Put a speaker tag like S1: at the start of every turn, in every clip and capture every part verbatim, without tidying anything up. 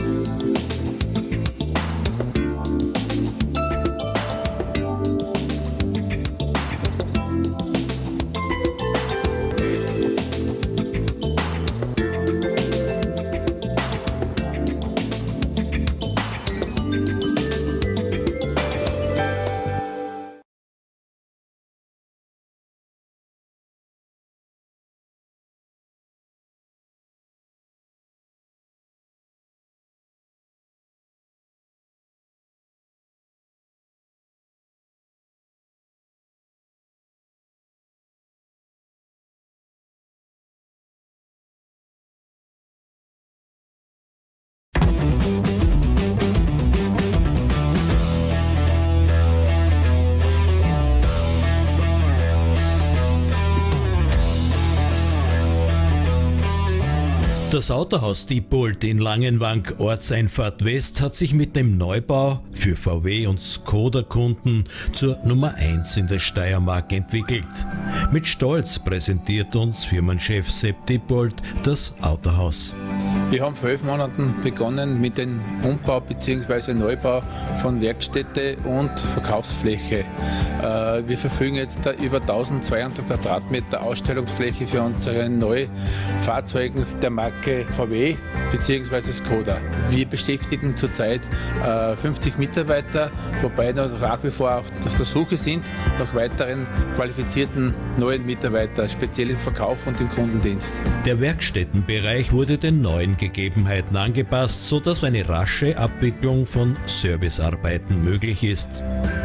S1: Das Autohaus Dieppold in Langenwang, Ortseinfahrt West, hat sich mit dem Neubau für V W und Skoda-Kunden zur Nummer eins in der Steiermark entwickelt. Mit Stolz präsentiert uns Firmenchef Sepp Dieppold das Autohaus.
S2: Wir haben vor elf Monaten begonnen mit dem Umbau bzw. Neubau von Werkstätte und Verkaufsfläche. Wir verfügen jetzt da über eintausendzweihundert Quadratmeter Ausstellungsfläche für unsere neuen Fahrzeuge der Marke V W bzw. Skoda. Wir beschäftigen zurzeit fünfzig Mitarbeiter, wobei noch nach wie vor auch auf der Suche sind nach weiteren qualifizierten neuen Mitarbeitern, speziell im Verkauf und im Kundendienst.
S1: Der Werkstättenbereich wurde den neuen Gegebenheiten angepasst, sodass eine rasche Abwicklung von Servicearbeiten möglich ist.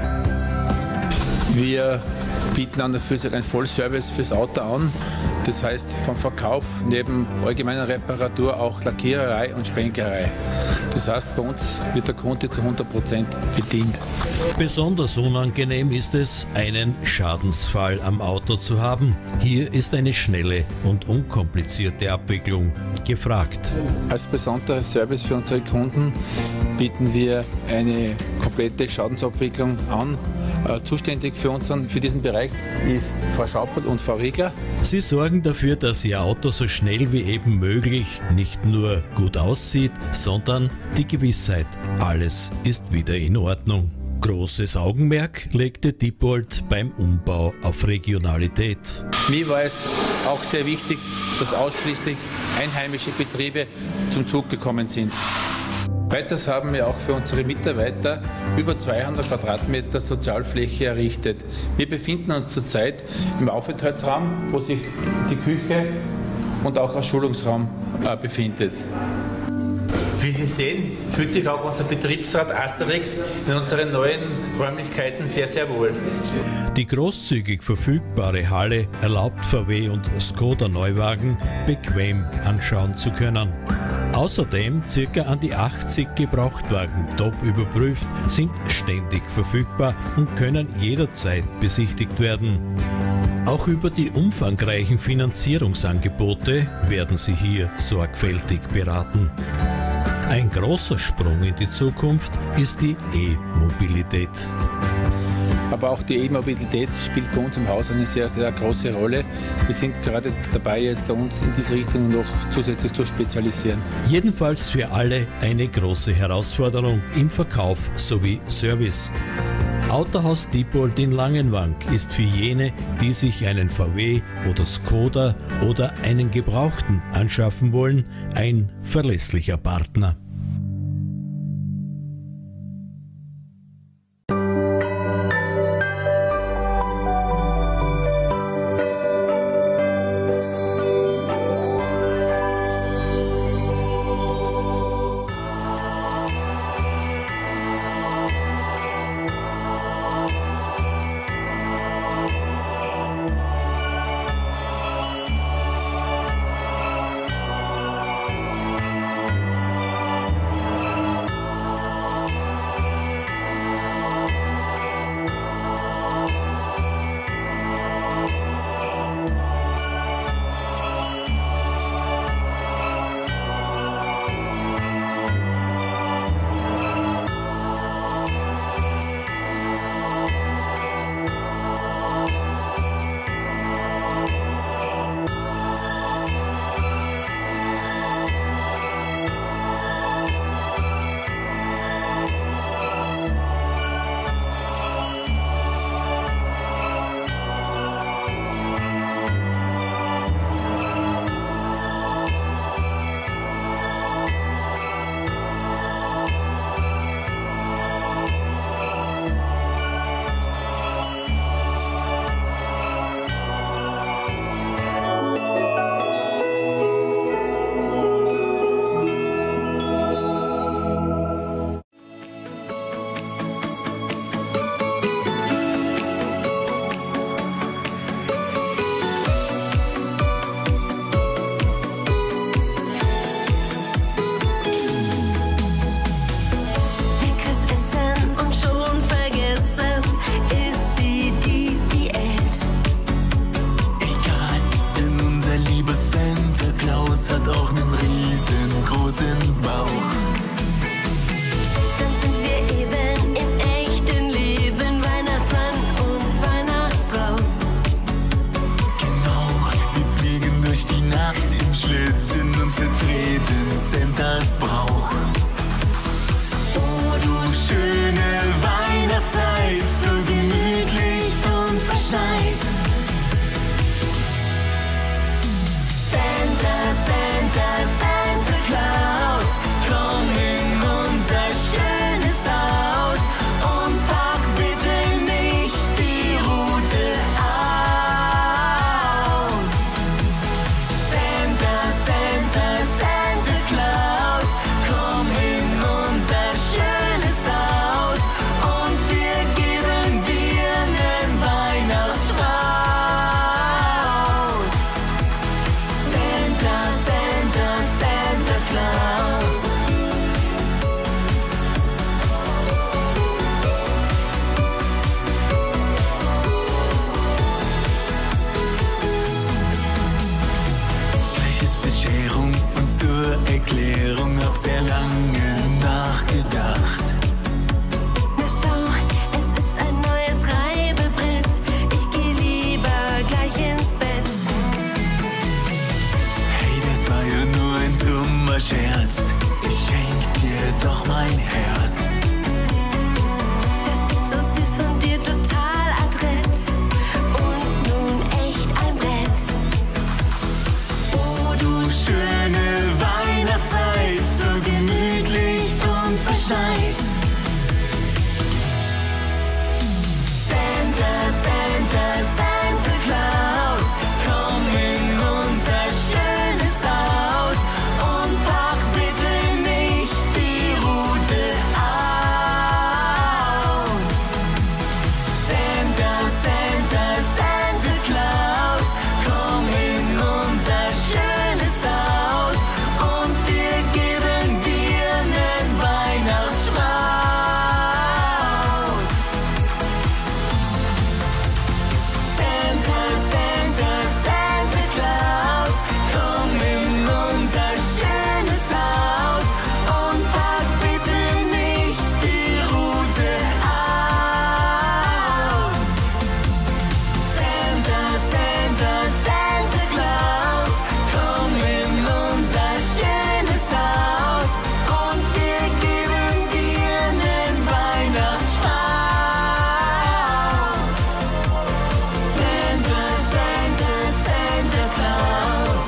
S2: Wir bieten an und für sich einen Vollservice fürs Auto an. Das heißt vom Verkauf neben allgemeiner Reparatur auch Lackiererei und Spenglerei. Das heißt, bei uns wird der Kunde zu hundert Prozent bedient.
S1: Besonders unangenehm ist es, einen Schadensfall am Auto zu haben. Hier ist eine schnelle und unkomplizierte Abwicklung gefragt.
S2: Als besonderer Service für unsere Kunden bieten wir eine komplette Schadensabwicklung an. Äh, zuständig für, unseren, für diesen Bereich ist Frau Schaupel und Frau Riegler.
S1: Sie sorgen dafür, dass Ihr Auto so schnell wie eben möglich nicht nur gut aussieht, sondern die Gewissheit, alles ist wieder in Ordnung. Großes Augenmerk legte Dieppold beim Umbau auf Regionalität.
S2: Mir war es auch sehr wichtig, dass ausschließlich einheimische Betriebe zum Zug gekommen sind. Weiters haben wir auch für unsere Mitarbeiter über zweihundert Quadratmeter Sozialfläche errichtet. Wir befinden uns zurzeit im Aufenthaltsraum, wo sich die Küche und auch ein Schulungsraum äh, befindet. Wie Sie sehen, fühlt sich auch unser Betriebsrat Asterix in unseren neuen Räumlichkeiten sehr, sehr wohl.
S1: Die großzügig verfügbare Halle erlaubt V W und Skoda Neuwagen bequem anschauen zu können. Außerdem circa an die achtzig Gebrauchtwagen top überprüft, sind ständig verfügbar und können jederzeit besichtigt werden. Auch über die umfangreichen Finanzierungsangebote werden Sie hier sorgfältig beraten. Ein großer Sprung in die Zukunft ist die E-Mobilität.
S2: Aber auch die E-Mobilität spielt bei uns im Haus eine sehr, sehr große Rolle. Wir sind gerade dabei, jetzt uns in diese Richtung noch zusätzlich zu spezialisieren.
S1: Jedenfalls für alle eine große Herausforderung im Verkauf sowie Service. Autohaus Dieppold in Langenwang ist für jene, die sich einen V W oder Skoda oder einen Gebrauchten anschaffen wollen, ein verlässlicher Partner.
S3: und verschneit. Santa, Santa, Santa Claus, komm in unser schönes Haus und pack bitte nicht die Route aus. Santa, Santa, Santa Claus, komm in unser schönes Haus und wir geben dir nen Weihnachtsstrauß. Santa, Santa, Santa Claus, komm in unser schönes Haus und pack bitte nicht die Route aus. Santa, Santa, Santa Claus, komm in unser schönes Haus und wir geben dir nen Weihnachtsstrauß. Santa, Santa, Santa Claus.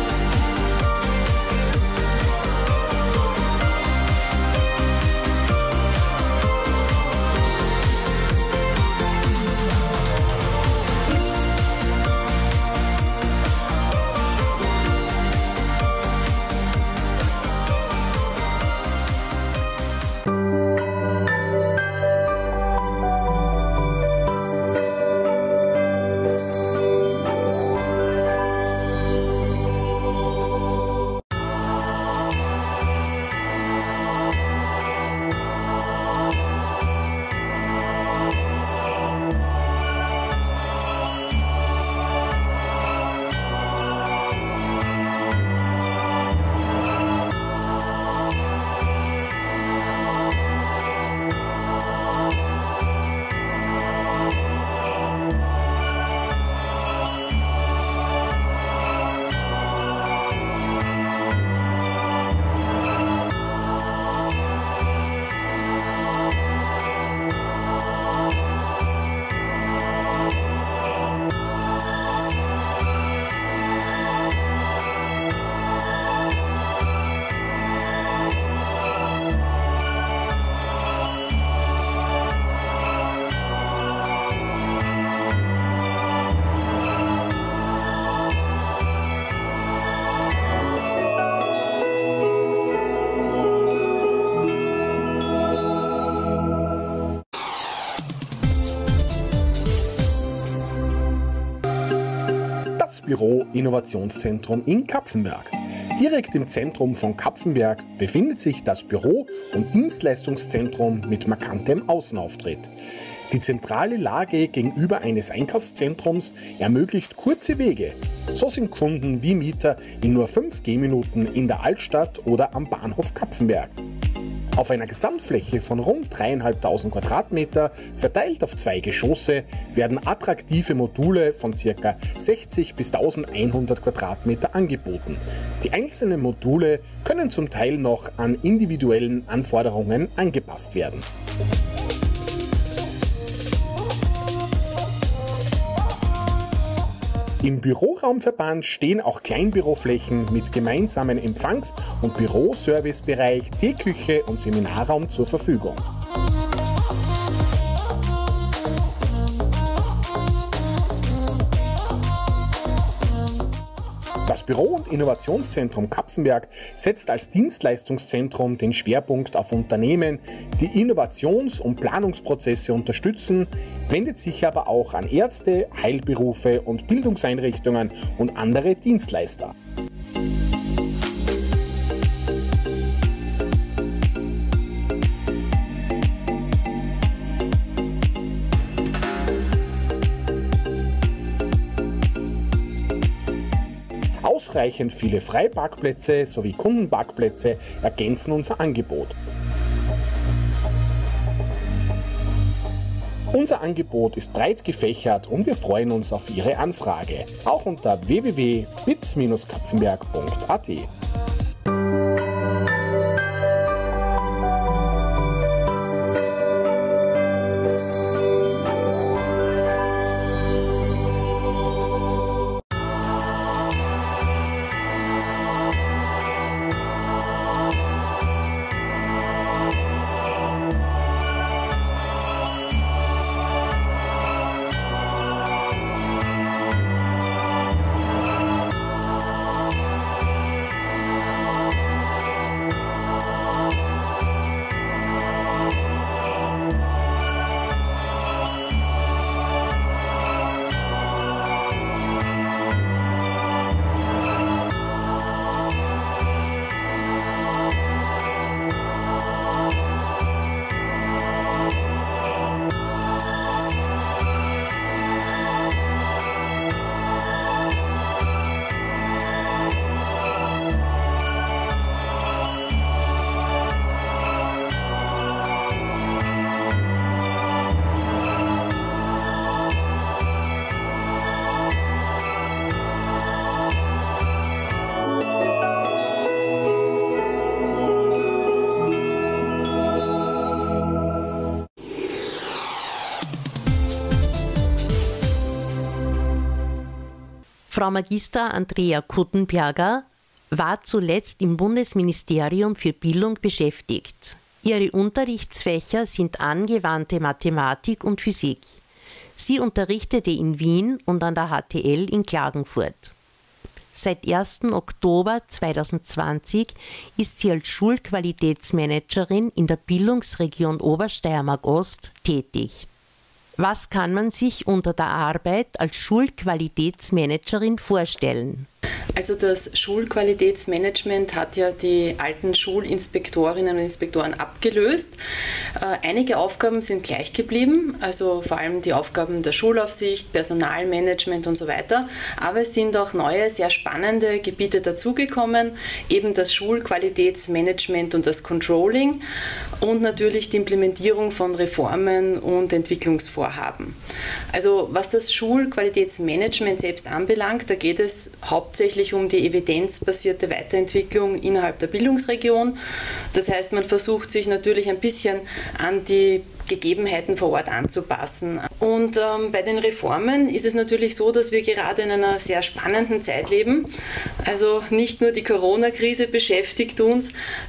S4: Das Büro Innovationszentrum in Kapfenberg. Direkt im Zentrum von Kapfenberg befindet sich das Büro- und Dienstleistungszentrum mit markantem Außenauftritt. Die zentrale Lage gegenüber eines Einkaufszentrums ermöglicht kurze Wege. So sind Kunden wie Mieter in nur fünf Gehminuten in der Altstadt oder am Bahnhof Kapfenberg. Auf einer Gesamtfläche von rund dreieinhalbtausend Quadratmeter, verteilt auf zwei Geschosse, werden attraktive Module von ca. sechzig bis eintausendeinhundert Quadratmeter angeboten. Die einzelnen Module können zum Teil noch an individuellen Anforderungen angepasst werden. Im Büroraumverband stehen auch Kleinbüroflächen mit gemeinsamen Empfangs- und Büroservicebereich, Teeküche und Seminarraum zur Verfügung. Das Büro- und Innovationszentrum Kapfenberg setzt als Dienstleistungszentrum den Schwerpunkt auf Unternehmen, die Innovations- und Planungsprozesse unterstützen, wendet sich aber auch an Ärzte, Heilberufe und Bildungseinrichtungen und andere Dienstleister. Ausreichend viele Freiparkplätze sowie Kundenparkplätze ergänzen unser Angebot. Unser Angebot ist breit gefächert und wir freuen uns auf Ihre Anfrage, auch unter w w w punkt bitz Bindestrich kapfenberg punkt a t.
S5: Frau Magister Andrea Kuttenberger war zuletzt im Bundesministerium für Bildung beschäftigt. Ihre Unterrichtsfächer sind angewandte Mathematik und Physik. Sie unterrichtete in Wien und an der H T L in Klagenfurt. Seit ersten Oktober zweitausendzwanzig ist sie als Schulqualitätsmanagerin in der Bildungsregion Obersteiermark Ost tätig. Was kann man sich unter der Arbeit als Schulqualitätsmanagerin vorstellen?
S6: Also das Schulqualitätsmanagement hat ja die alten Schulinspektorinnen und Inspektoren abgelöst. Äh, einige Aufgaben sind gleich geblieben, also vor allem die Aufgaben der Schulaufsicht, Personalmanagement und so weiter. Aber es sind auch neue, sehr spannende Gebiete dazugekommen, eben das Schulqualitätsmanagement und das Controlling und natürlich die Implementierung von Reformen und Entwicklungsvorhaben. Also was das Schulqualitätsmanagement selbst anbelangt, da geht es hauptsächlich um die evidenzbasierte Weiterentwicklung innerhalb der Bildungsregion. Das heißt, man versucht sich natürlich ein bisschen an die Gegebenheiten vor Ort anzupassen. Und ähm, bei den Reformen ist es natürlich so, dass wir gerade in einer sehr spannenden Zeit leben. Also nicht nur die Corona-Krise beschäftigt uns,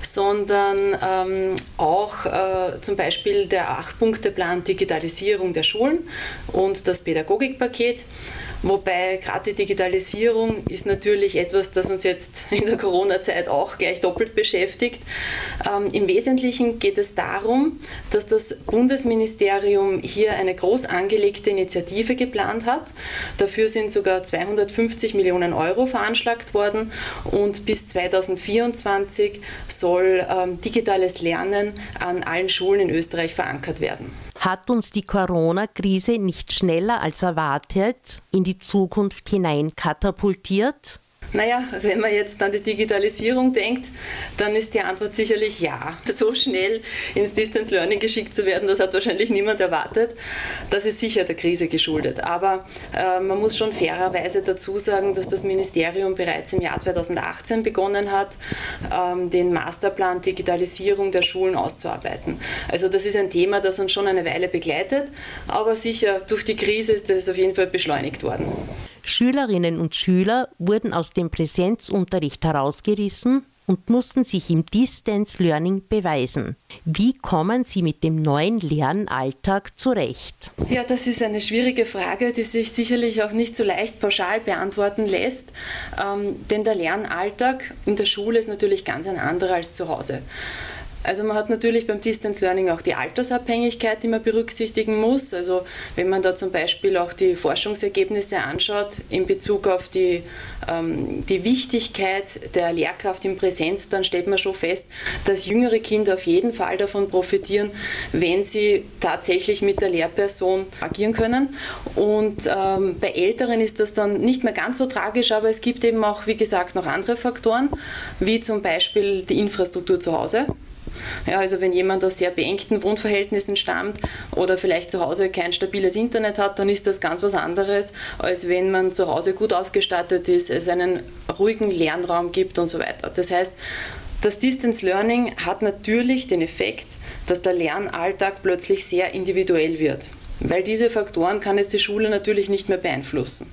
S6: sondern ähm, auch äh, zum Beispiel der Acht-Punkte-Plan Digitalisierung der Schulen und das Pädagogikpaket. Wobei gerade die Digitalisierung ist natürlich etwas, das uns jetzt in der Corona-Zeit auch gleich doppelt beschäftigt. Ähm, Im Wesentlichen geht es darum, dass das Bundesministerium hier eine groß angelegte Initiative geplant hat. Dafür sind sogar zweihundertfünfzig Millionen Euro veranschlagt worden und bis zweitausendvierundzwanzig soll ähm, digitales Lernen an allen Schulen in Österreich verankert werden.
S5: Hat uns die Corona-Krise nicht schneller als erwartet in die Zukunft hinein katapultiert?
S6: Naja, wenn man jetzt an die Digitalisierung denkt, dann ist die Antwort sicherlich ja. So schnell ins Distance Learning geschickt zu werden, das hat wahrscheinlich niemand erwartet. Das ist sicher der Krise geschuldet. Aber äh, man muss schon fairerweise dazu sagen, dass das Ministerium bereits im Jahr zweitausendachtzehn begonnen hat, ähm, den Masterplan Digitalisierung der Schulen auszuarbeiten. Also das ist ein Thema, das uns schon eine Weile begleitet, aber sicher durch die Krise ist das auf jeden Fall beschleunigt worden.
S5: Schülerinnen und Schüler wurden aus dem Präsenzunterricht herausgerissen und mussten sich im Distance Learning beweisen. Wie kommen sie mit dem neuen Lernalltag zurecht?
S6: Ja, das ist eine schwierige Frage, die sich sicherlich auch nicht so leicht pauschal beantworten lässt. Ähm, denn der Lernalltag in der Schule ist natürlich ganz ein anderer als zu Hause. Also man hat natürlich beim Distance Learning auch die Altersabhängigkeit, die man berücksichtigen muss. Also wenn man da zum Beispiel auch die Forschungsergebnisse anschaut in Bezug auf die, ähm, die Wichtigkeit der Lehrkraft in Präsenz, dann stellt man schon fest, dass jüngere Kinder auf jeden Fall davon profitieren, wenn sie tatsächlich mit der Lehrperson agieren können. Und ähm, bei Älteren ist das dann nicht mehr ganz so tragisch, aber es gibt eben auch, wie gesagt, noch andere Faktoren, wie zum Beispiel die Infrastruktur zu Hause. Ja, also wenn jemand aus sehr beengten Wohnverhältnissen stammt oder vielleicht zu Hause kein stabiles Internet hat, dann ist das ganz was anderes, als wenn man zu Hause gut ausgestattet ist, es einen ruhigen Lernraum gibt und so weiter. Das heißt, das Distance Learning hat natürlich den Effekt, dass der Lernalltag plötzlich sehr individuell wird, weil diese Faktoren kann es die Schule natürlich nicht mehr beeinflussen.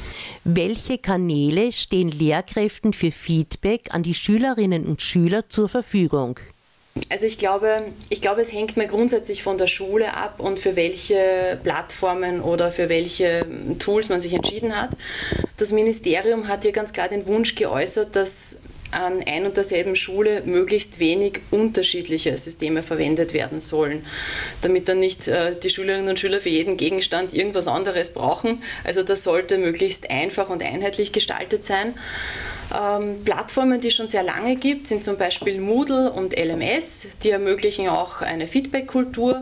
S5: Welche Kanäle stehen Lehrkräften für Feedback an die Schülerinnen und Schüler zur Verfügung?
S6: Also ich glaube, ich glaube, es hängt mal grundsätzlich von der Schule ab und für welche Plattformen oder für welche Tools man sich entschieden hat. Das Ministerium hat hier ganz klar den Wunsch geäußert, dass an ein und derselben Schule möglichst wenig unterschiedliche Systeme verwendet werden sollen, damit dann nicht äh, die Schülerinnen und Schüler für jeden Gegenstand irgendwas anderes brauchen. Also das sollte möglichst einfach und einheitlich gestaltet sein. Ähm, Plattformen, die es schon sehr lange gibt, sind zum Beispiel Moodle und L M S, die ermöglichen auch eine Feedback-Kultur.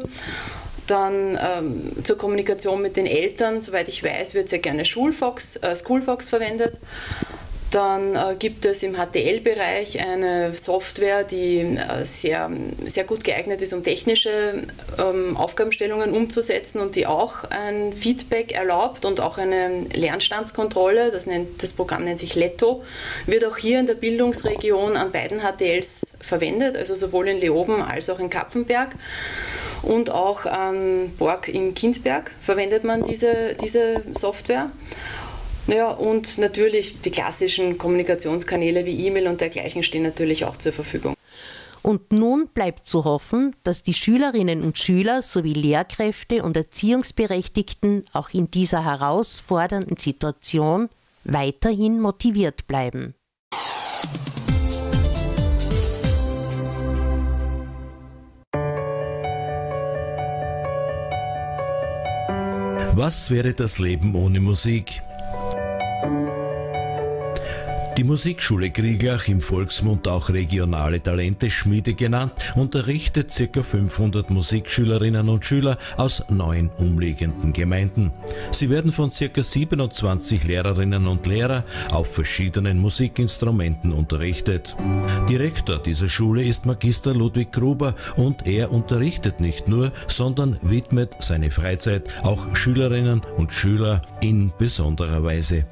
S6: Dann ähm, zur Kommunikation mit den Eltern, soweit ich weiß, wird sehr gerne Schulfox, äh, Schoolfox verwendet. Dann äh, gibt es im H T L-Bereich eine Software, die äh, sehr, sehr gut geeignet ist, um technische ähm, Aufgabenstellungen umzusetzen und die auch ein Feedback erlaubt und auch eine Lernstandskontrolle. Das, nennt, das Programm nennt sich Letto. Wird auch hier in der Bildungsregion an beiden H T Ls verwendet, also sowohl in Leoben als auch in Kapfenberg. Und auch an Borg in Kindberg verwendet man diese, diese Software. Ja, und natürlich die klassischen Kommunikationskanäle wie E-Mail und dergleichen stehen natürlich auch zur Verfügung.
S5: Und nun bleibt zu hoffen, dass die Schülerinnen und Schüler sowie Lehrkräfte und Erziehungsberechtigten auch in dieser herausfordernden Situation weiterhin motiviert bleiben.
S1: Was wäre das Leben ohne Musik? Die Musikschule Krieglach, im Volksmund auch regionale Talenteschmiede genannt, unterrichtet ca. fünfhundert Musikschülerinnen und Schüler aus neun umliegenden Gemeinden. Sie werden von ca. siebenundzwanzig Lehrerinnen und Lehrern auf verschiedenen Musikinstrumenten unterrichtet. Direktor dieser Schule ist Magister Ludwig Gruber und er unterrichtet nicht nur, sondern widmet seine Freizeit auch Schülerinnen und Schüler in besonderer Weise.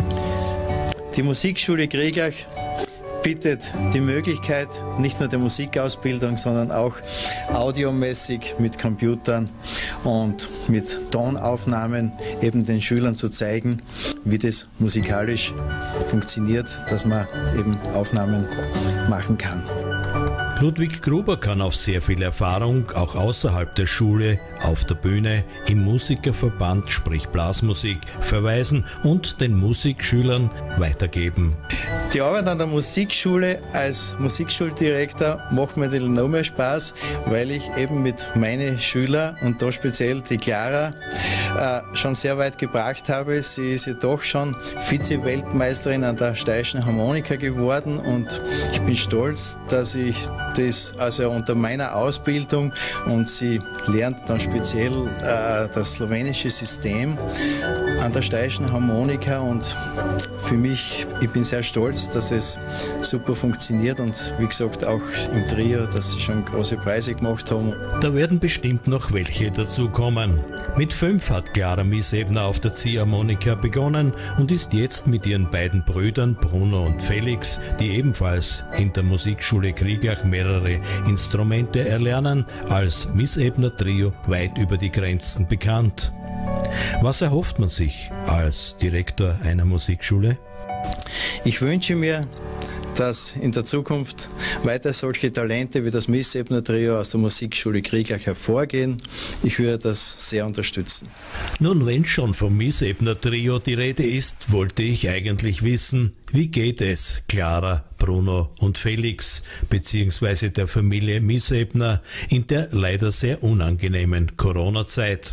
S7: Die Musikschule Krieglach bietet die Möglichkeit, nicht nur der Musikausbildung, sondern auch audiomäßig mit Computern und mit Tonaufnahmen eben den Schülern zu zeigen, wie das musikalisch funktioniert, dass man eben Aufnahmen machen kann.
S1: Ludwig Gruber kann auf sehr viel Erfahrung, auch außerhalb der Schule, auf der Bühne, im Musikerverband, sprich Blasmusik, verweisen und den Musikschülern weitergeben.
S7: Die Arbeit an der Musikschule als Musikschuldirektor macht mir noch mehr Spaß, weil ich eben mit meinen Schülern und da speziell die Clara äh, schon sehr weit gebracht habe. Sie ist ja doch schon Vize-Weltmeisterin an der Steirischen Harmonika geworden und ich bin stolz, dass ich das also unter meiner Ausbildung und sie lernt dann speziell äh, das slowenische System an der Steirischen Harmonika und für mich, ich bin sehr stolz, dass es super funktioniert und wie gesagt auch im Trio, dass sie schon große Preise gemacht haben.
S1: Da werden bestimmt noch welche dazukommen. Mit fünf hat Clara Miesebner auf der Ziehharmonika begonnen und ist jetzt mit ihren beiden Brüdern Bruno und Felix, die ebenfalls in der Musikschule Krieglach mehrere Instrumente erlernen, als Miesebner Trio weit über die Grenzen bekannt. Was erhofft man sich als Direktor einer Musikschule?
S7: Ich wünsche mir, dass in der Zukunft weiter solche Talente wie das Miesebner Trio aus der Musikschule Krieglach hervorgehen. Ich würde das sehr unterstützen.
S1: Nun, wenn schon vom Miesebner Trio die Rede ist, wollte ich eigentlich wissen, wie geht es Clara, Bruno und Felix, beziehungsweise der Familie Miesebner in der leider sehr unangenehmen Corona-Zeit.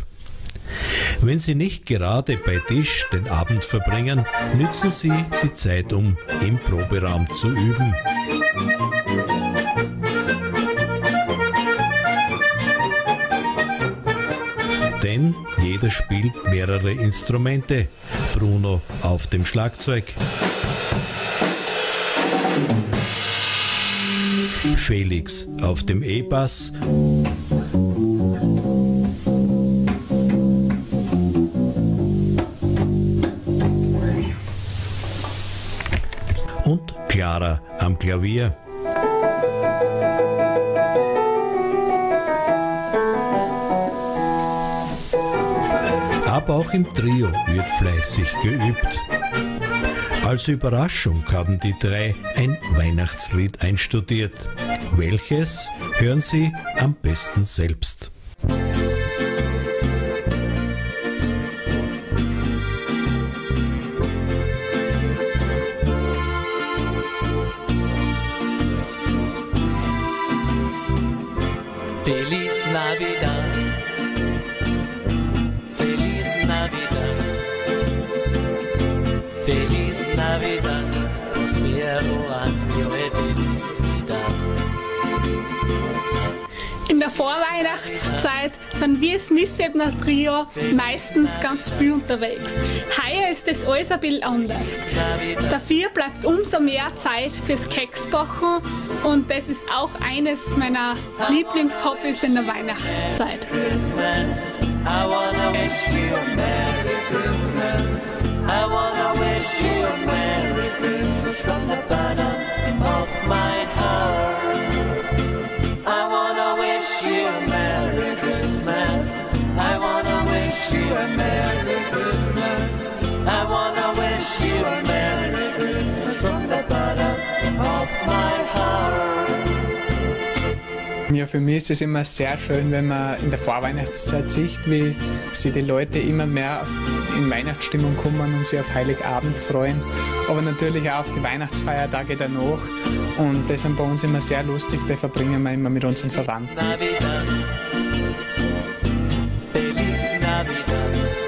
S1: Wenn Sie nicht gerade bei Tisch den Abend verbringen, nützen Sie die Zeit, um im Proberaum zu üben. Denn jeder spielt mehrere Instrumente. Bruno auf dem Schlagzeug, Felix auf dem E-Bass und Clara am Klavier. Aber auch im Trio wird fleißig geübt. Als Überraschung haben die drei ein Weihnachtslied einstudiert. Welches hören Sie am besten selbst?
S8: Feliz Navidad, Feliz Navidad, Feliz Navidad, prospero año e felicidad.
S9: In der Vorweihnachtszeit sind wir als Miesebner Trio meistens ganz viel unterwegs. Heuer ist das alles ein bisschen anders. Dafür bleibt umso mehr Zeit fürs Keksbacken und das ist auch eines meiner Lieblingshobbys in der Weihnachtszeit.
S8: I wanna wish you a Merry Christmas. I wanna wish you a Merry Christmas from the bottom of my heart. I wanna wish you a Merry Christmas. I wanna wish you a Merry Christmas. I wanna wish
S10: Ja, für mich ist es immer sehr schön, wenn man in der Vorweihnachtszeit sieht, wie sich die Leute immer mehr in Weihnachtsstimmung kommen und sich auf Heiligabend freuen. Aber natürlich auch auf die Weihnachtsfeiertage danach. Und das sind bei uns immer sehr lustig, die verbringen wir immer mit unseren Verwandten.
S8: Navidad, Feliz Navidad,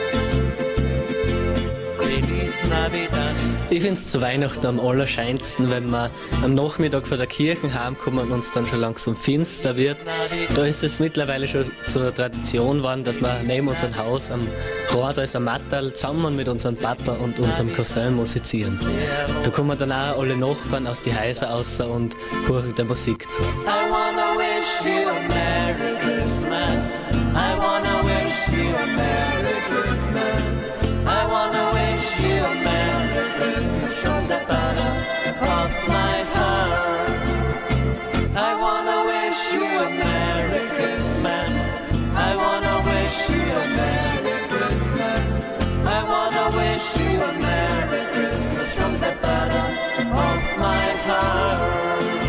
S8: Feliz Navidad.
S11: Ich finde es zu Weihnachten am allerscheinsten, wenn wir am Nachmittag von der Kirche heimkommen und uns dann schon langsam finster wird. Da ist es mittlerweile schon zur Tradition geworden, dass wir neben unserem Haus am Rad als ein Matterl zusammen mit unserem Papa und unserem Cousin musizieren. Da kommen dann auch alle Nachbarn aus die Häuser raus und hören der Musik zu.
S8: I wanna wish you a Merry Christmas. I wanna wish you a Merry Christmas. I wanna wish you a Merry Christmas from the bottom of my heart. I wanna wish you a Merry Christmas. I wanna wish you a Merry Christmas. I wanna wish you a Merry Christmas from the bottom of my heart.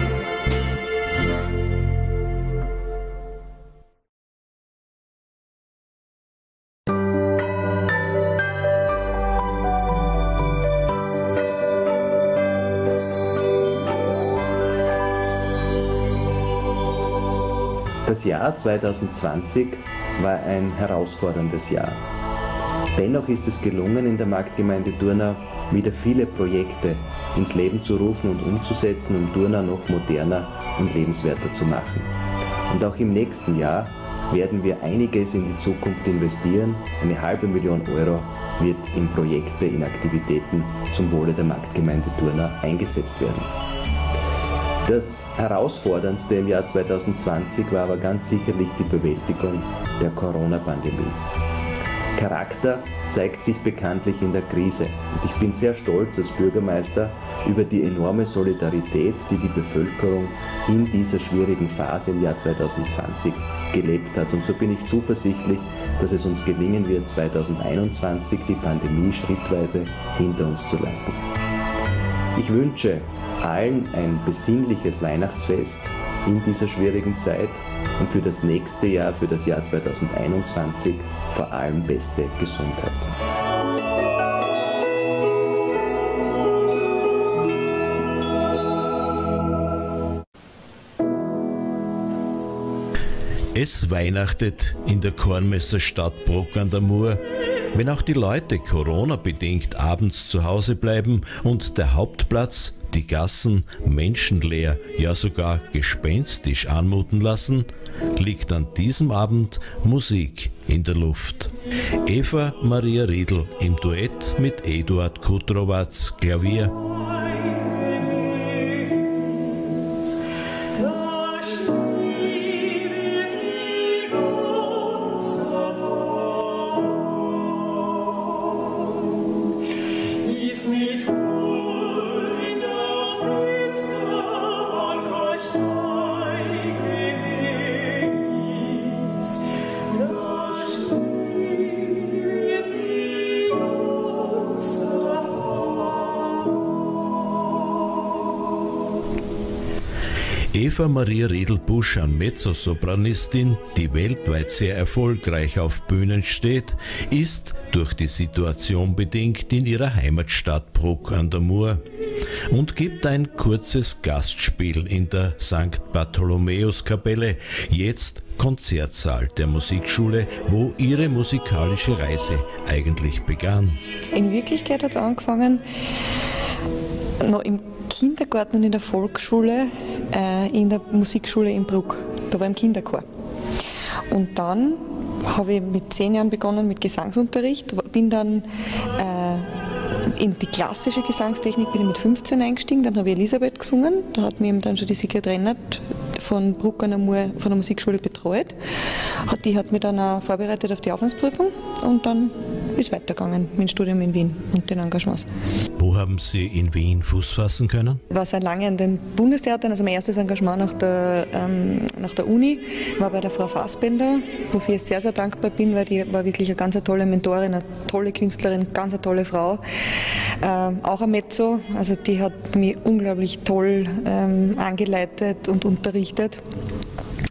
S12: Das Jahr zweitausendzwanzig war ein herausforderndes Jahr. Dennoch ist es gelungen, in der Marktgemeinde Durnau wieder viele Projekte ins Leben zu rufen und umzusetzen, um Durnau noch moderner und lebenswerter zu machen. Und auch im nächsten Jahr werden wir einiges in die Zukunft investieren. Eine halbe Million Euro wird in Projekte, in Aktivitäten zum Wohle der Marktgemeinde Durnau eingesetzt werden. Das Herausforderndste im Jahr zweitausendzwanzig war aber ganz sicherlich die Bewältigung der Corona-Pandemie. Charakter zeigt sich bekanntlich in der Krise und ich bin sehr stolz als Bürgermeister über die enorme Solidarität, die die Bevölkerung in dieser schwierigen Phase im Jahr zweitausendzwanzig gelebt hat. Und so bin ich zuversichtlich, dass es uns gelingen wird, zweitausendeinundzwanzig die Pandemie schrittweise hinter uns zu lassen. Ich wünsche allen ein besinnliches Weihnachtsfest in dieser schwierigen Zeit und für das nächste Jahr, für das Jahr zweitausendeinundzwanzig, vor allem beste Gesundheit.
S1: Es weihnachtet in der Kornmesserstadt Bruck an der Mur. Wenn auch die Leute Corona-bedingt abends zu Hause bleiben und der Hauptplatz, die Gassen menschenleer, ja sogar gespenstisch anmuten lassen, liegt an diesem Abend Musik in der Luft. Eva Maria Riedl im Duett mit Eduard Kutrowatz Klavier. Eva Maria Riedl-Busch, eine Mezzosopranistin, die weltweit sehr erfolgreich auf Bühnen steht, ist durch die Situation bedingt in ihrer Heimatstadt Bruck an der Mur und gibt ein kurzes Gastspiel in der Sankt Bartholomäuskapelle, jetzt Konzertsaal der Musikschule, wo ihre musikalische Reise eigentlich begann.
S13: In Wirklichkeit hat es angefangen, noch im Kindergarten und in der Volksschule, äh, in der Musikschule in Bruck. Da war ich im Kinderchor. Und dann habe ich mit zehn Jahren begonnen mit Gesangsunterricht, bin dann äh, in die klassische Gesangstechnik bin ich mit fünfzehn eingestiegen, dann habe ich Elisabeth gesungen, da hat mich eben dann schon die Sigrid Rennert von Bruck an der Mur von der Musikschule betreut. Die hat mich dann auch vorbereitet auf die Aufnahmeprüfung und dann ist weitergegangen mit dem Studium in Wien und den Engagements.
S1: Wo haben Sie in Wien Fuß fassen können?
S13: Ich war sehr lange an den Bundestheatern, also mein erstes Engagement nach der, ähm, nach der Uni war bei der Frau Fassbender, wofür ich sehr, sehr dankbar bin, weil die war wirklich eine ganz tolle Mentorin, eine tolle Künstlerin, ganz eine tolle Frau. Ähm, auch ein Mezzo, also die hat mich unglaublich toll ähm, angeleitet und unterrichtet.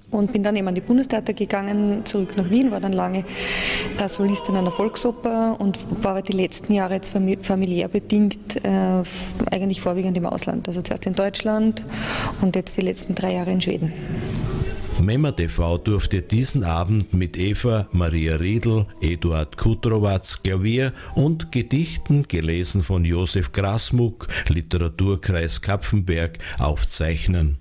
S13: und bin dann eben an die Bundestheater gegangen, zurück nach Wien, war dann lange äh, Solistin an der Volksoper und war aber die letzten Jahre jetzt familiär bedingt äh, eigentlich vorwiegend im Ausland. Also zuerst in Deutschland und jetzt die letzten drei Jahre in Schweden.
S1: Memma T V durfte diesen Abend mit Eva Maria Riedl, Eduard Kutrowatz Klavier und Gedichten, gelesen von Josef Grasmuck, Literaturkreis Kapfenberg, aufzeichnen.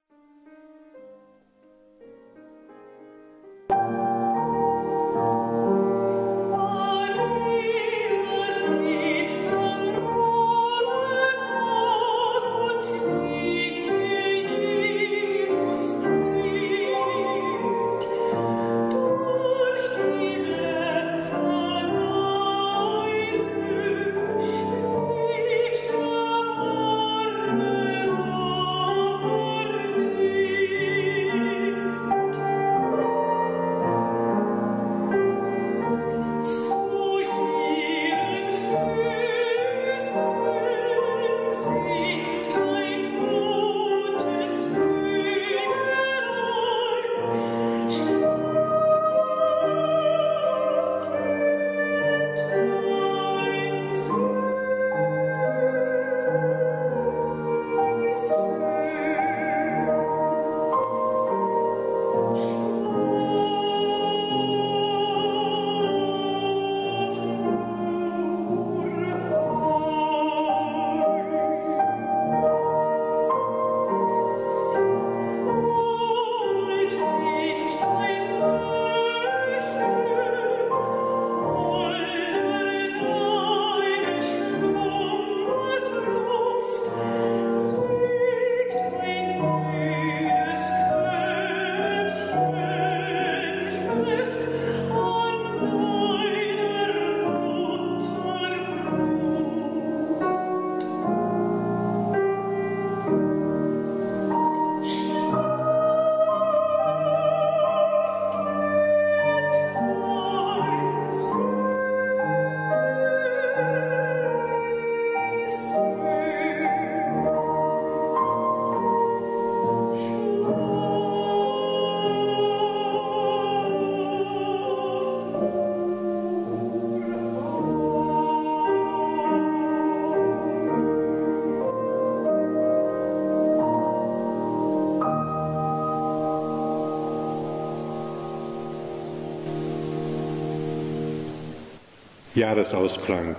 S14: Jahresausklang.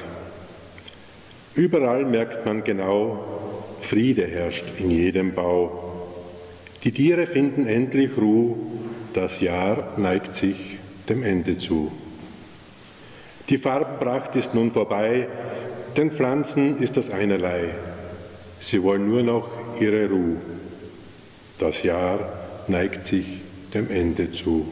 S14: Überall merkt man genau, Friede herrscht in jedem Bau. Die Tiere finden endlich Ruhe, das Jahr neigt sich dem Ende zu. Die Farbenpracht ist nun vorbei, den Pflanzen ist das einerlei. Sie wollen nur noch ihre Ruhe. Das Jahr neigt sich dem Ende zu.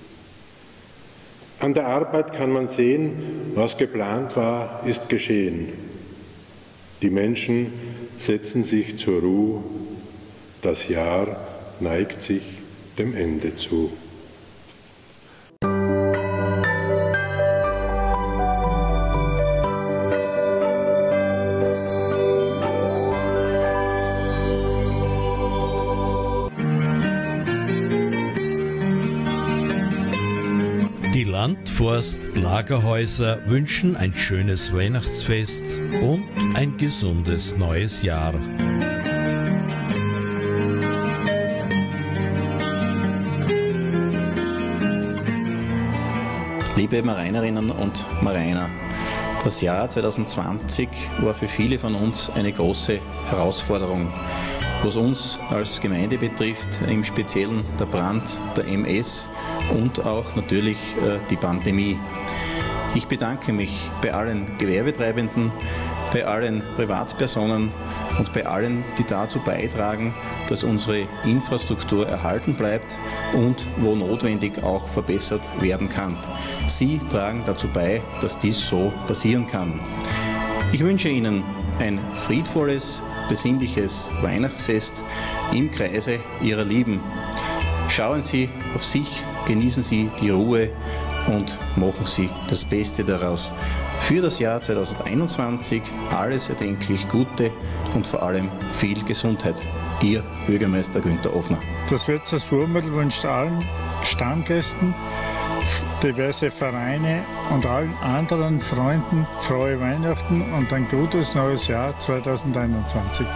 S14: An der Arbeit kann man sehen, was geplant war, ist geschehen. Die Menschen setzen sich zur Ruhe, das Jahr neigt sich dem Ende zu.
S1: Die Land-, Forst-, Lagerhäuser wünschen ein schönes Weihnachtsfest und ein gesundes neues Jahr.
S15: Liebe Marinerinnen und Mariner, das Jahr zwanzig zwanzig war für viele von uns eine große Herausforderung. Was uns als Gemeinde betrifft, im Speziellen der Brand, der M S und auch natürlich äh, die Pandemie. Ich bedanke mich bei allen Gewerbetreibenden, bei allen Privatpersonen und bei allen, die dazu beitragen, dass unsere Infrastruktur erhalten bleibt und wo notwendig auch verbessert werden kann. Sie tragen dazu bei, dass dies so passieren kann. Ich wünsche Ihnen ein friedvolles, besinnliches Weihnachtsfest im Kreise Ihrer Lieben. Schauen Sie auf sich, genießen Sie die Ruhe und machen Sie das Beste daraus. Für das Jahr zwanzig einundzwanzig alles erdenklich Gute und vor allem viel Gesundheit. Ihr Bürgermeister Günther Ofner.
S16: Das Wirtshaus Wurmel wünscht allen Stammgästen, diverse Vereine und allen anderen Freunden frohe Weihnachten und ein gutes neues Jahr zweitausendeinundzwanzig.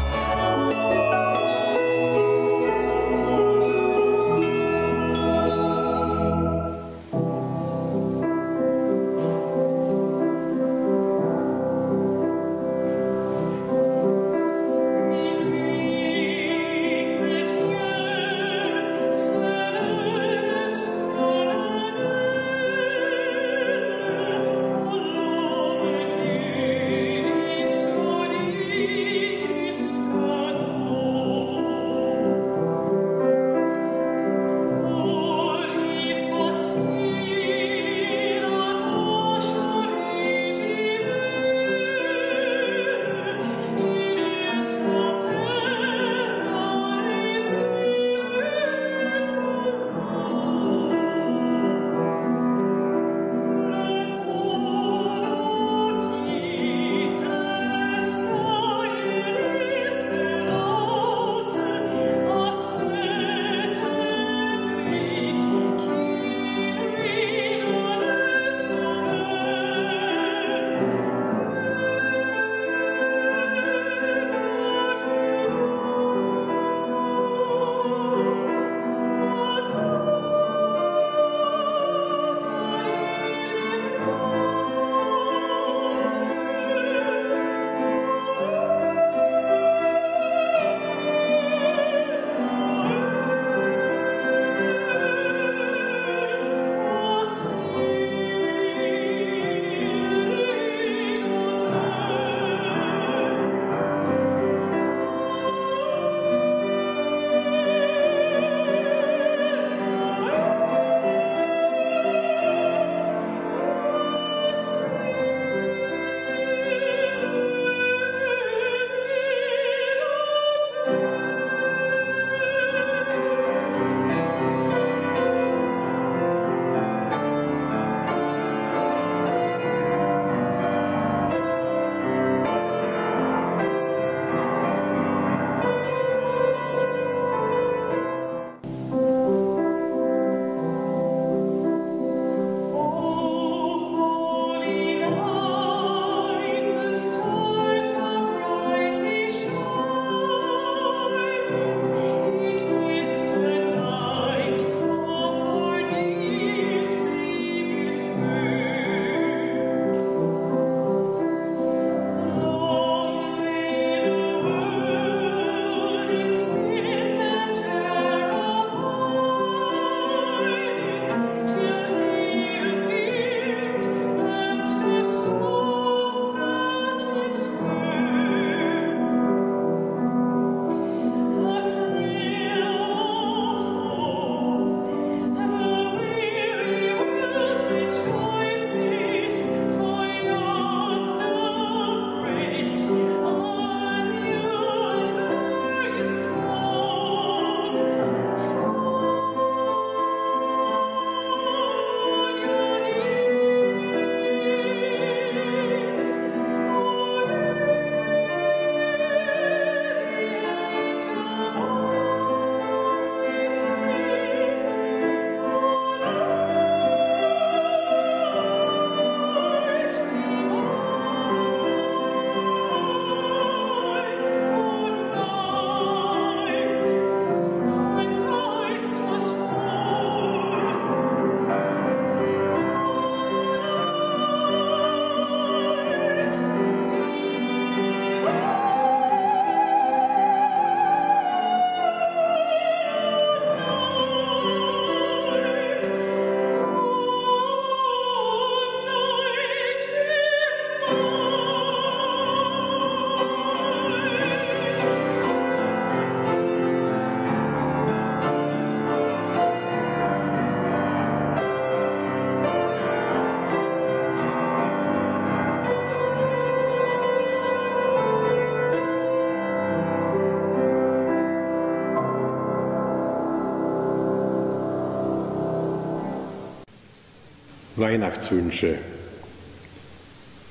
S14: Weihnachtswünsche.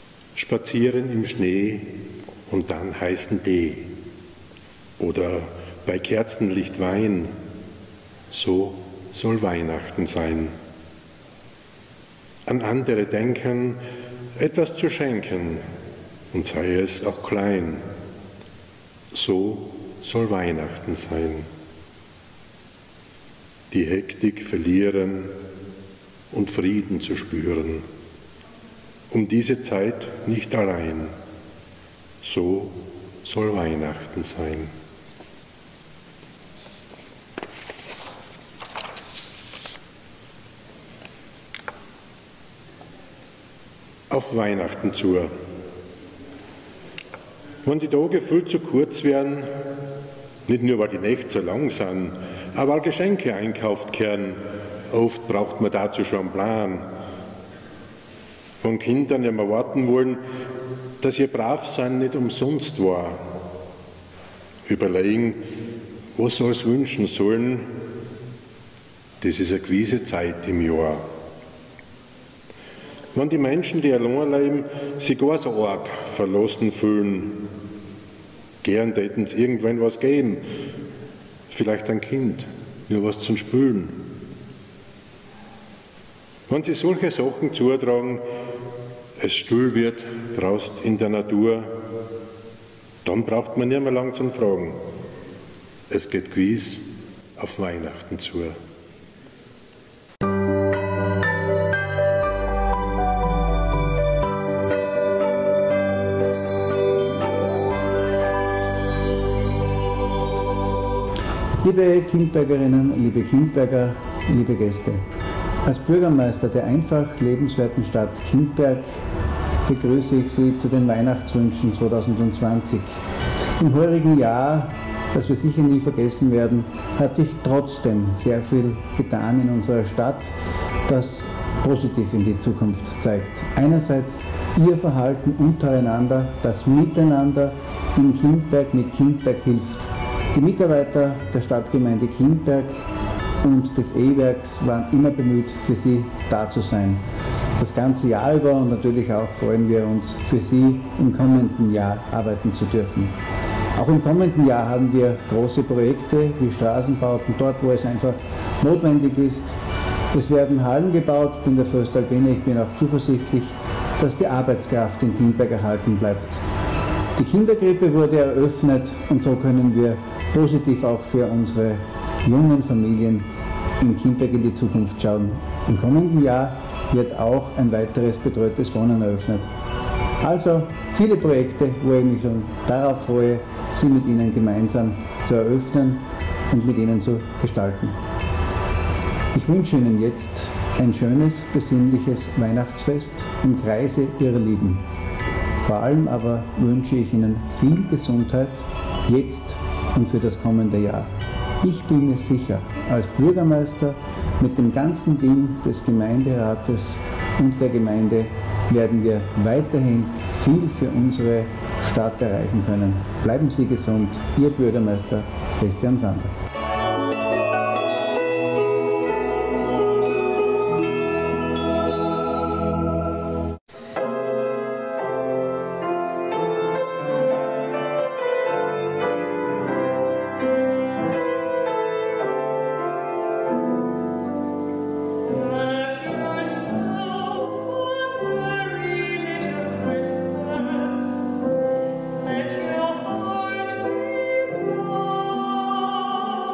S14: Spazieren im Schnee und dann heißen Tee. Oder bei Kerzenlicht Wein, so soll Weihnachten sein. An andere denken, etwas zu schenken, und sei es auch klein, so soll Weihnachten sein. Die Hektik verlieren und Frieden zu spüren, um diese Zeit nicht allein, so soll Weihnachten sein. Auf Weihnachten zu. Wenn die Tage viel zu kurz werden, nicht nur weil die Nächte so lang sind, aber weil Geschenke einkauft werden, oft braucht man dazu schon einen Plan. Wenn Kinder nicht mehr warten wollen, dass ihr Bravsein nicht umsonst war. Überlegen, was sie alles wünschen sollen, das ist eine gewisse Zeit im Jahr. Wenn die Menschen, die allein leben, sich gar so arg verlassen fühlen, gern täten sie irgendwann was geben, vielleicht ein Kind, nur was zum Spülen. Wenn sie solche Sachen zutragen, es still wird draußen in der Natur, dann braucht man nicht mehr lang zum Fragen. Es geht gewiss auf Weihnachten zu.
S17: Liebe Kindbergerinnen, liebe Kindberger, liebe Gäste, als Bürgermeister der einfach lebenswerten Stadt Kindberg begrüße ich Sie zu den Weihnachtswünschen zweitausendzwanzig. Im heurigen Jahr, das wir sicher nie vergessen werden, hat sich trotzdem sehr viel getan in unserer Stadt, das positiv in die Zukunft zeigt. Einerseits Ihr Verhalten untereinander, das Miteinander in Kindberg mit Kindberg hilft. Die Mitarbeiter der Stadtgemeinde Kindberg und des E-Werks waren immer bemüht, für Sie da zu sein. Das ganze Jahr über, und natürlich auch freuen wir uns, für Sie im kommenden Jahr arbeiten zu dürfen. Auch im kommenden Jahr haben wir große Projekte wie Straßenbauten, dort wo es einfach notwendig ist. Es werden Hallen gebaut, ich bin der Föstalpine, ich bin auch zuversichtlich, dass die Arbeitskraft in Kindberg erhalten bleibt. Die Kinderkrippe wurde eröffnet und so können wir positiv auch für unsere jungen Familien in Kindberg in die Zukunft schauen. Im kommenden Jahr wird auch ein weiteres betreutes Wohnen eröffnet. Also viele Projekte, wo ich mich schon darauf freue, sie mit Ihnen gemeinsam zu eröffnen und mit Ihnen zu gestalten. Ich wünsche Ihnen jetzt ein schönes, besinnliches Weihnachtsfest im Kreise Ihrer Lieben. Vor allem aber wünsche ich Ihnen viel Gesundheit, jetzt und für das kommende Jahr. Ich bin mir sicher, als Bürgermeister mit dem ganzen Team des Gemeinderates und der Gemeinde werden wir weiterhin viel für unsere Stadt erreichen können. Bleiben Sie gesund, Ihr Bürgermeister Christian Sander.
S3: Let your heart be light.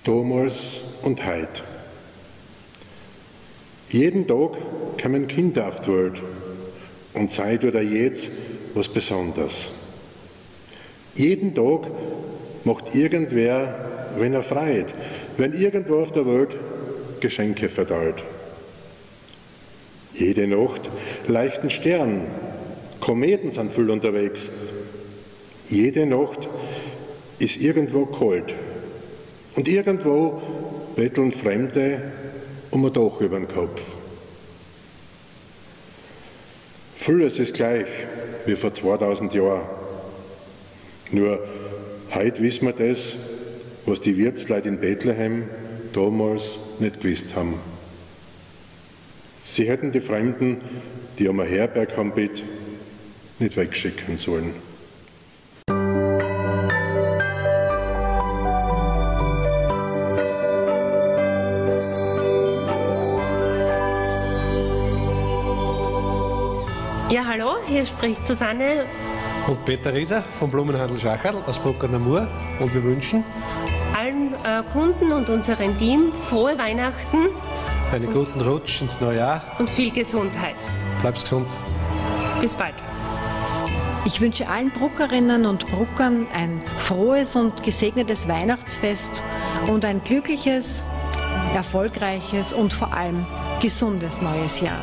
S14: damals und heute. Jeden Tag kommen Kinder auf die Welt und sei oder jetzt was Besonderes. Jeden Tag macht irgendwer, wenn er freut, wenn irgendwo auf der Welt Geschenke verteilt. Jede Nacht leuchten Sterne, Kometen sind viel unterwegs. Jede Nacht ist irgendwo kalt und irgendwo betteln Fremde um ein Dach über den Kopf. Vieles ist gleich wie vor zweitausend Jahren. Nur heute wissen wir das, was die Wirtsleute in Bethlehem damals nicht gewusst haben. Sie hätten die Fremden, die um eine Herberg haben, bitte, nicht wegschicken sollen.
S18: Ja, hallo, hier spricht Susanne
S19: und Peter Rieser vom Blumenhandel Schacherl aus Bruck an der Mur, und wir wünschen
S18: allen äh, Kunden und unserem Team frohe Weihnachten,
S19: einen guten Rutsch ins neue Jahr
S18: und viel Gesundheit.
S19: Bleib's gesund.
S18: Bis bald.
S20: Ich wünsche allen Bruckerinnen und Bruckern ein frohes und gesegnetes Weihnachtsfest und ein glückliches, erfolgreiches und vor allem gesundes neues Jahr.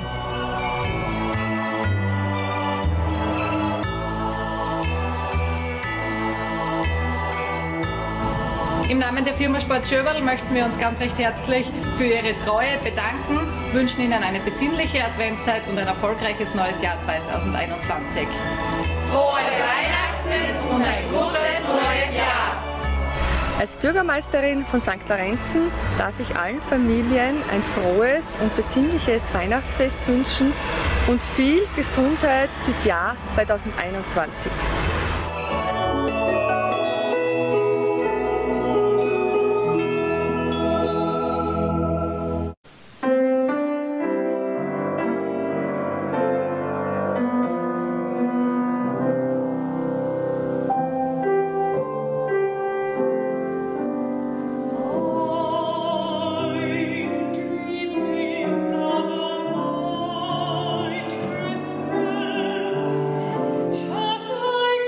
S21: Im Namen der Firma Sport Schöberl möchten wir uns ganz recht herzlich für Ihre Treue bedanken, wünschen Ihnen eine besinnliche Adventszeit und ein erfolgreiches neues Jahr zweitausendeinundzwanzig.
S3: Frohe Weihnachten und ein gutes neues Jahr!
S22: Als Bürgermeisterin von Sankt Lorenzen darf ich allen Familien ein frohes und besinnliches Weihnachtsfest wünschen und viel Gesundheit fürs Jahr zweitausendeinundzwanzig.
S3: Just like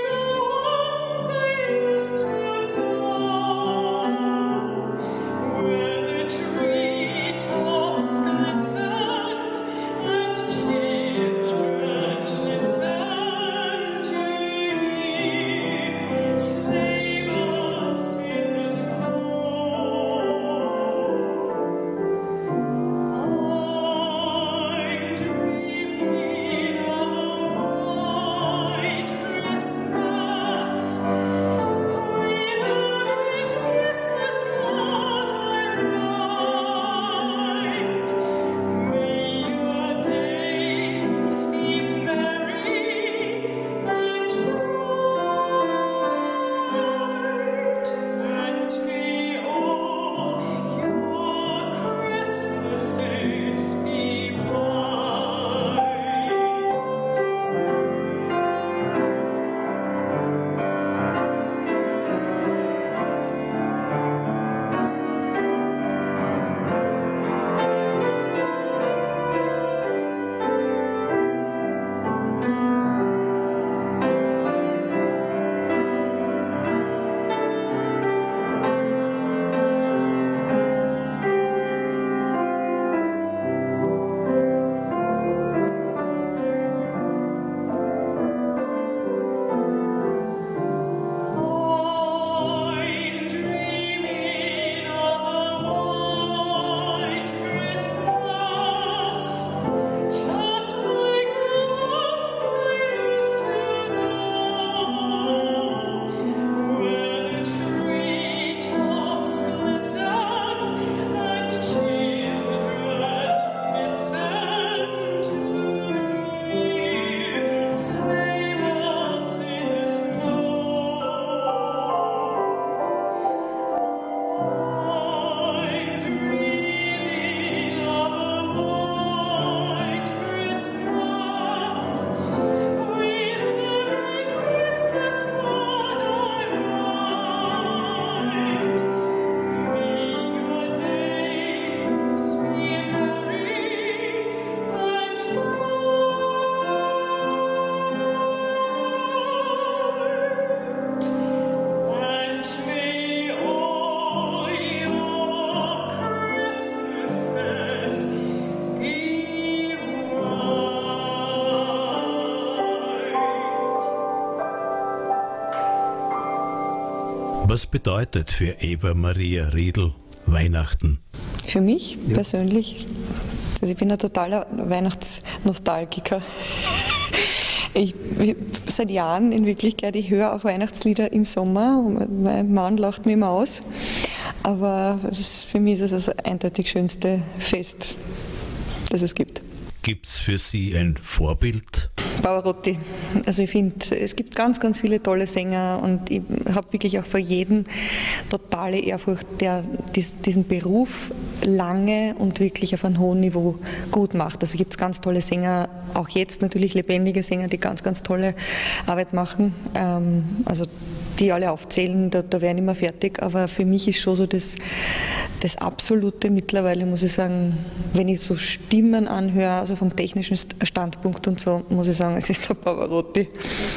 S1: Was bedeutet für Eva Maria Riedl Weihnachten?
S13: Für mich ja. persönlich, also ich bin ein totaler Weihnachtsnostalgiker. Ich, ich, seit Jahren in Wirklichkeit, ich höre auch Weihnachtslieder im Sommer. Mein Mann lacht mir immer aus. Aber das, für mich ist es das eindeutig schönste Fest, das es gibt.
S1: Gibt es für Sie ein Vorbild?
S13: Pavarotti. Also ich finde, es gibt ganz, ganz viele tolle Sänger und ich habe wirklich auch vor jedem totale Ehrfurcht, der dies, diesen Beruf lange und wirklich auf einem hohen Niveau gut macht. Also gibt es ganz tolle Sänger, auch jetzt natürlich lebendige Sänger, die ganz, ganz tolle Arbeit machen. Ähm, also die alle aufzählen, da, da wäre ich nicht mehr fertig, aber für mich ist schon so das, das Absolute mittlerweile, muss ich sagen, wenn ich so Stimmen anhöre, also vom technischen Standpunkt und so, muss ich sagen, es ist der Pavarotti.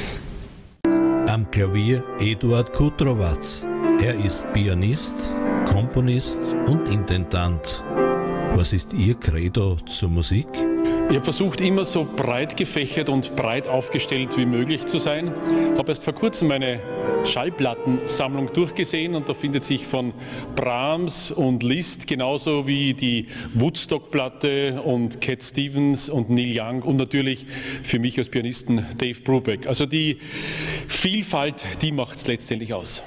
S1: Am Klavier Eduard Kutrovaz. Er ist Pianist, Komponist und Intendant. Was ist Ihr Credo zur Musik?
S2: Ich habe versucht, immer so breit gefächert und breit aufgestellt wie möglich zu sein. Ich habe erst vor kurzem meine Schallplattensammlung durchgesehen und da findet sich von Brahms und Liszt genauso wie die Woodstock-Platte und Cat Stevens und Neil Young und natürlich für mich als Pianisten Dave Brubeck. Also die Vielfalt, die macht es letztendlich aus.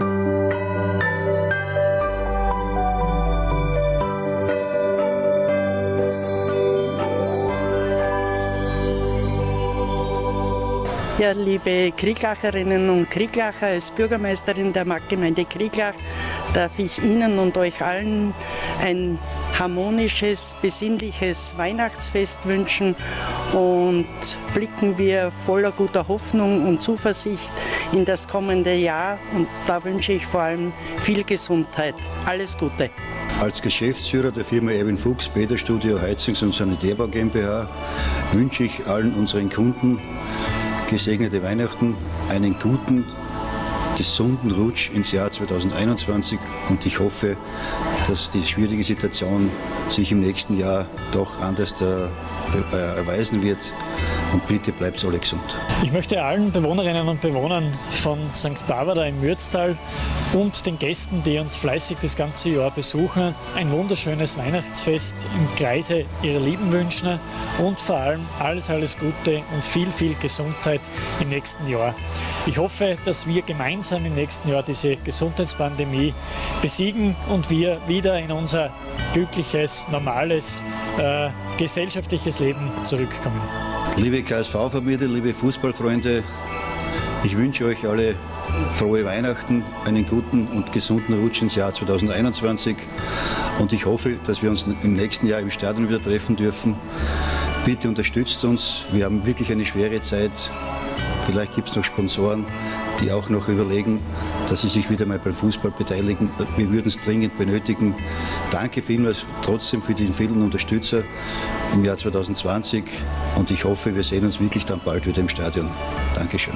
S4: Ja, liebe Krieglacherinnen und Krieglacher, als Bürgermeisterin der Marktgemeinde Krieglach darf ich Ihnen und euch allen ein harmonisches, besinnliches Weihnachtsfest wünschen und blicken wir voller guter Hoffnung und Zuversicht in das kommende Jahr und da wünsche ich vor allem viel Gesundheit. Alles Gute.
S23: Als Geschäftsführer der Firma Erwin Fuchs, Peter Studio Heizungs- und Sanitärbau GmbH wünsche ich allen unseren Kunden gesegnete Weihnachten, einen guten, gesunden Rutsch ins Jahr zweitausendeinundzwanzig und ich hoffe, dass die schwierige Situation sich im nächsten Jahr doch anders erweisen wird. Und bitte bleibt alle gesund.
S24: Ich möchte allen Bewohnerinnen und Bewohnern von Sankt Barbara im Mürztal und den Gästen, die uns fleißig das ganze Jahr besuchen, ein wunderschönes Weihnachtsfest im Kreise ihrer Lieben wünschen und vor allem alles, alles Gute und viel, viel Gesundheit im nächsten Jahr. Ich hoffe, dass wir gemeinsam im nächsten Jahr diese Gesundheitspandemie besiegen und wir wieder in unser glückliches, normales, äh, gesellschaftliches Leben zurückkommen.
S23: Liebe K S V-Familie, liebe Fußballfreunde, ich wünsche euch alle frohe Weihnachten, einen guten und gesunden Rutsch ins Jahr zweitausendeinundzwanzig und ich hoffe, dass wir uns im nächsten Jahr im Stadion wieder treffen dürfen. Bitte unterstützt uns, wir haben wirklich eine schwere Zeit. Vielleicht gibt es noch Sponsoren, die auch noch überlegen, dass sie sich wieder mal beim Fußball beteiligen. Wir würden es dringend benötigen. Danke vielmals trotzdem für die vielen Unterstützer im Jahr zweitausendzwanzig und ich hoffe, wir sehen uns wirklich dann bald wieder im Stadion. Dankeschön.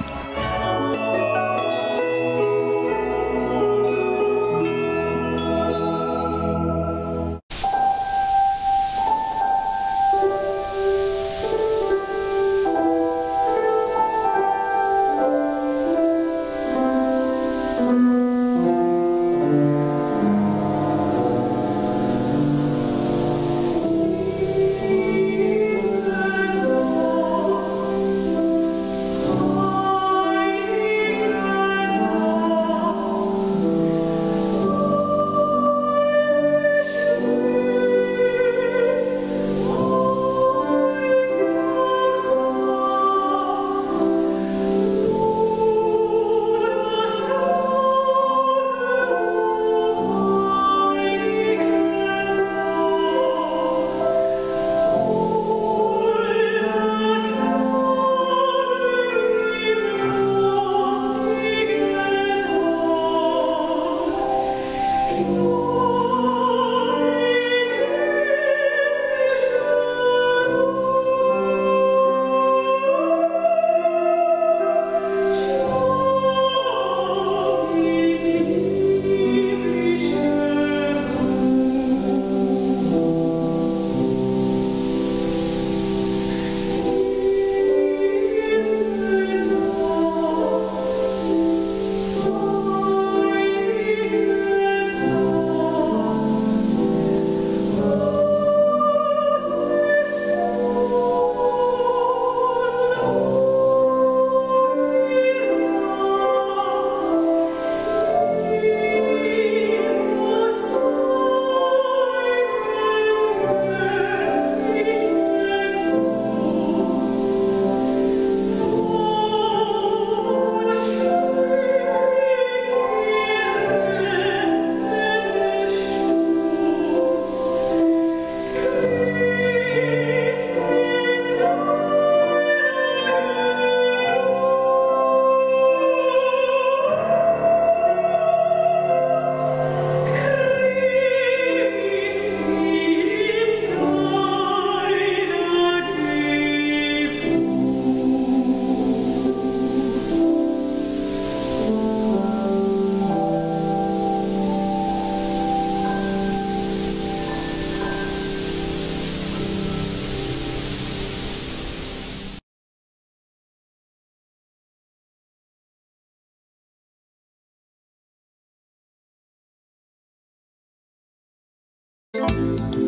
S8: Thank you.